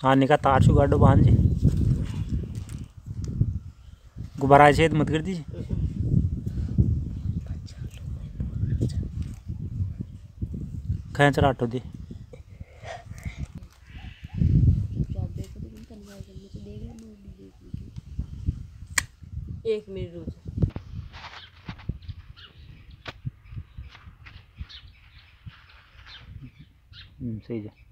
हाँ निका तार छू गाडो बहन जी गुब्बारा छेद मत कर दीजिए। खेच राटो दी 1 मिनट रुक सही है।